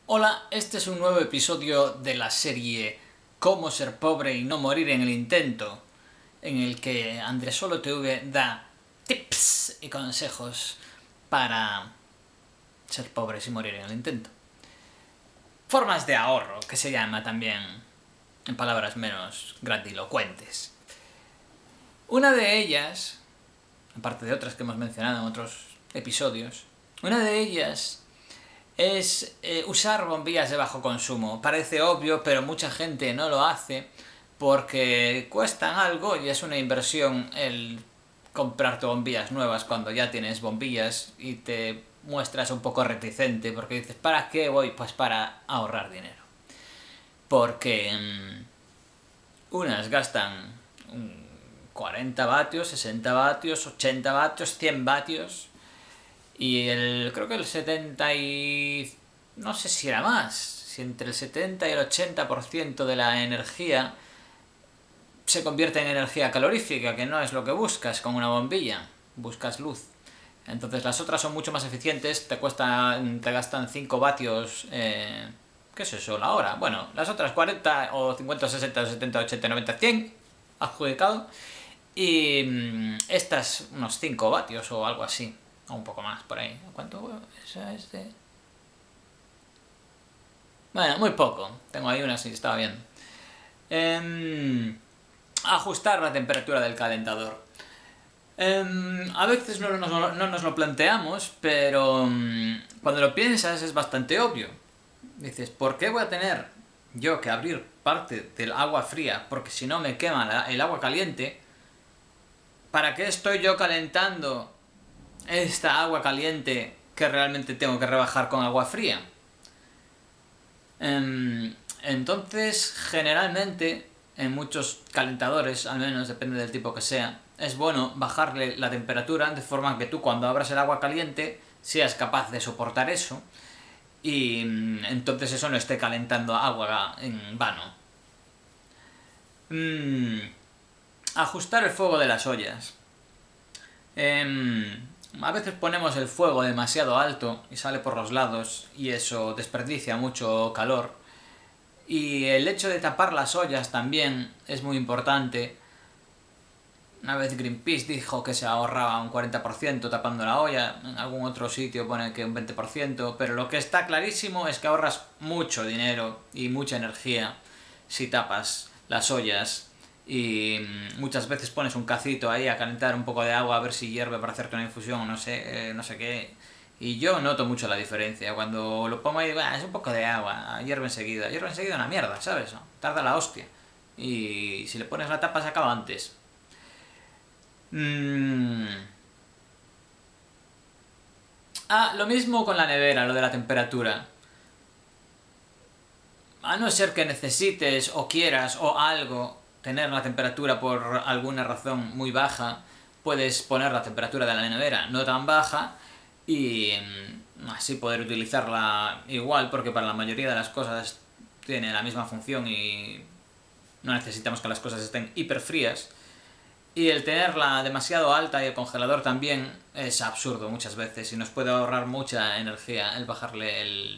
Hola, este es un nuevo episodio de la serie Cómo ser pobre y no morir en el intento, en el que Andresolo TV da tips y consejos para ser pobres y morir en el intento. Formas de ahorro, que se llama también, en palabras menos grandilocuentes. Una de ellas, aparte de otras que hemos mencionado en otros episodios, una de ellas es usar bombillas de bajo consumo. Parece obvio, pero mucha gente no lo hace porque cuestan algo y es una inversión el comprarte bombillas nuevas cuando ya tienes bombillas y te muestras un poco reticente porque dices, ¿para qué voy? Pues para ahorrar dinero. Porque unas gastan 40 vatios, 60 vatios, 80 vatios, 100 vatios. Y creo que el 70 y... no sé si era más, si entre el 70 y el 80% de la energía se convierte en energía calorífica, que no es lo que buscas con una bombilla, buscas luz. Entonces las otras son mucho más eficientes, te gastan 5 vatios, ¿qué es eso? La hora. Bueno, las otras 40 o 50, 60, 70, 80, 90, 100, adjudicado. Y estas unos 5 vatios o algo así. O un poco más, por ahí. ¿Cuánto? Esa es de... Bueno, muy poco. Tengo ahí una, sí, estaba bien. Ajustar la temperatura del calentador. A veces no nos lo planteamos, pero cuando lo piensas es bastante obvio. Dices, ¿por qué voy a tener yo que abrir parte del agua fría? Porque si no me quema el agua caliente. ¿Para qué estoy yo calentando esta agua caliente que realmente tengo que rebajar con agua fría? Entonces, generalmente, en muchos calentadores, al menos depende del tipo que sea, es bueno bajarle la temperatura de forma que tú cuando abras el agua caliente seas capaz de soportar eso y entonces eso no esté calentando agua en vano. Ajustar el fuego de las ollas. A veces ponemos el fuego demasiado alto y sale por los lados y eso desperdicia mucho calor. Y el hecho de tapar las ollas también es muy importante. Una vez Greenpeace dijo que se ahorraba un 40% tapando la olla, en algún otro sitio pone que un 20%, pero lo que está clarísimo es que ahorras mucho dinero y mucha energía si tapas las ollas. Y muchas veces pones un cacito ahí a calentar un poco de agua a ver si hierve para hacerte una infusión o no sé qué. Y yo noto mucho la diferencia. Cuando lo pongo ahí, es un poco de agua, hierve enseguida. Hierve enseguida una mierda, ¿sabes? Tarda la hostia. Y si le pones la tapa se acaba antes. Lo mismo con la nevera, lo de la temperatura. A no ser que necesites o quieras o algo tener la temperatura por alguna razón muy baja, puedes poner la temperatura de la nevera no tan baja y así poder utilizarla igual, porque para la mayoría de las cosas tiene la misma función y no necesitamos que las cosas estén hiper frías. Y el tenerla demasiado alta y el congelador también es absurdo muchas veces y nos puede ahorrar mucha energía el bajarle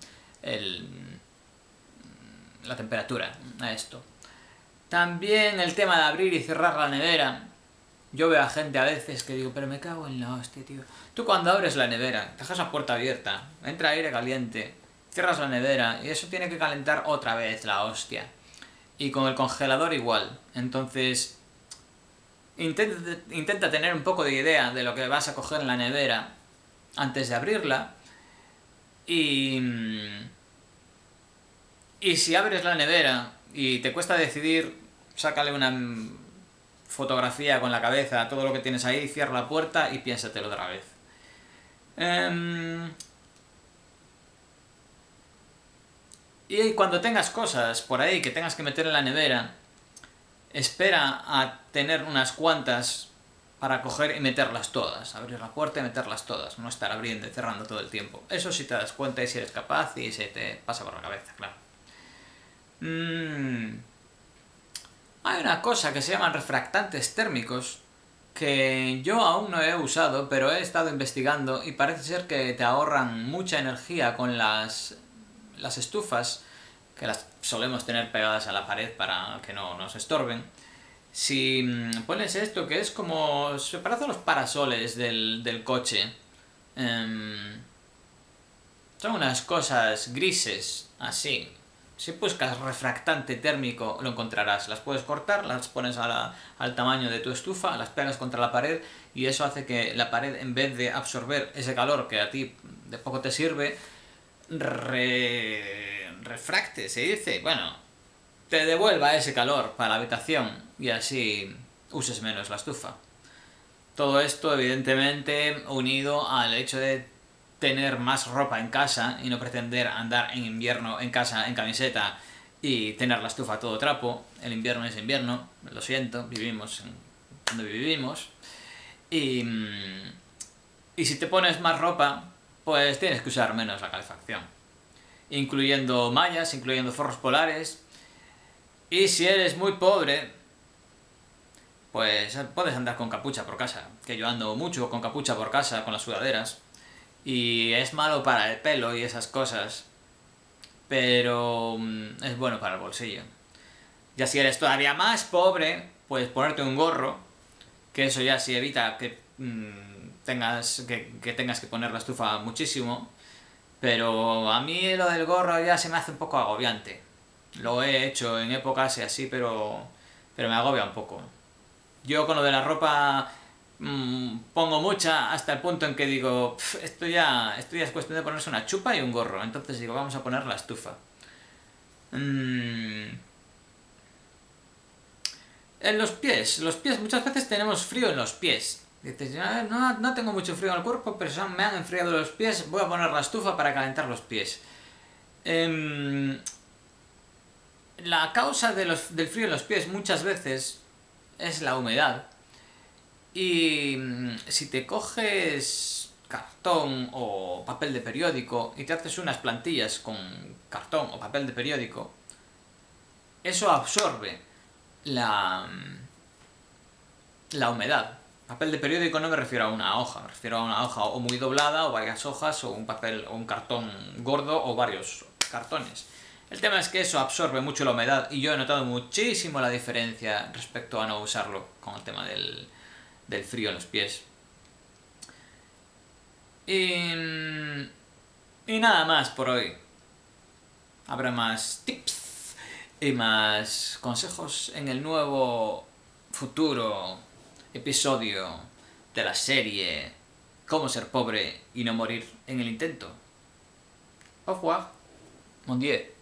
la temperatura a esto. También el tema de abrir y cerrar la nevera. Yo veo a gente a veces que digo, pero me cago en la hostia, tío. Tú cuando abres la nevera, dejas la puerta abierta, entra aire caliente, cierras la nevera y eso tiene que calentar otra vez la hostia. Y con el congelador igual. Entonces, intenta tener un poco de idea de lo que vas a coger en la nevera antes de abrirla. Y si abres la nevera y te cuesta decidir, sácale una fotografía con la cabeza a todo lo que tienes ahí, cierra la puerta y piénsatelo otra vez. Y cuando tengas cosas por ahí que tengas que meter en la nevera, espera a tener unas cuantas para coger y meterlas todas. Abrir la puerta y meterlas todas, no estar abriendo y cerrando todo el tiempo. Eso si te das cuenta y si eres capaz y se te pasa por la cabeza, claro. Hay una cosa que se llaman refractantes térmicos que yo aún no he usado, pero he estado investigando y parece ser que te ahorran mucha energía con las las estufas, que las solemos tener pegadas a la pared para que no nos estorben, si pones esto, que es como, se parece a los parasoles del coche, son unas cosas grises, así. Si buscas refractante térmico lo encontrarás. Las puedes cortar, las pones al tamaño de tu estufa, las pegas contra la pared y eso hace que la pared, en vez de absorber ese calor que a ti de poco te sirve, refracte, se dice, bueno, te devuelva ese calor para la habitación y así uses menos la estufa. Todo esto evidentemente unido al hecho de tener más ropa en casa y no pretender andar en invierno en casa en camiseta y tener la estufa todo trapo. El invierno es invierno, lo siento, vivimos donde vivimos. Y si te pones más ropa, pues tienes que usar menos la calefacción, incluyendo mallas, incluyendo forros polares. Y si eres muy pobre, pues puedes andar con capucha por casa, que yo ando mucho con capucha por casa, con las sudaderas. Y es malo para el pelo y esas cosas, pero es bueno para el bolsillo. Ya si eres todavía más pobre, puedes ponerte un gorro, que eso ya sí evita que tengas que poner la estufa muchísimo, pero a mí lo del gorro ya se me hace un poco agobiante. Lo he hecho en épocas y así, pero me agobia un poco. Yo con lo de la ropa pongo mucha hasta el punto en que digo, esto ya es cuestión de ponerse una chupa y un gorro. Entonces digo, vamos a poner la estufa. En los pies muchas veces tenemos frío en los pies. Dices, no tengo mucho frío en el cuerpo, pero me han enfriado los pies, voy a poner la estufa para calentar los pies. La causa del frío en los pies muchas veces es la humedad. Y si te coges cartón o papel de periódico y te haces unas plantillas con cartón o papel de periódico, eso absorbe la humedad. Papel de periódico no me refiero a una hoja, me refiero a una hoja o muy doblada o varias hojas o un papel o un cartón gordo o varios cartones. El tema es que eso absorbe mucho la humedad y yo he notado muchísimo la diferencia respecto a no usarlo con el tema del frío en los pies. Y nada más por hoy. Habrá más tips y más consejos en el nuevo futuro episodio de la serie Cómo ser pobre y no morir en el intento. Au revoir. Mon Dieu.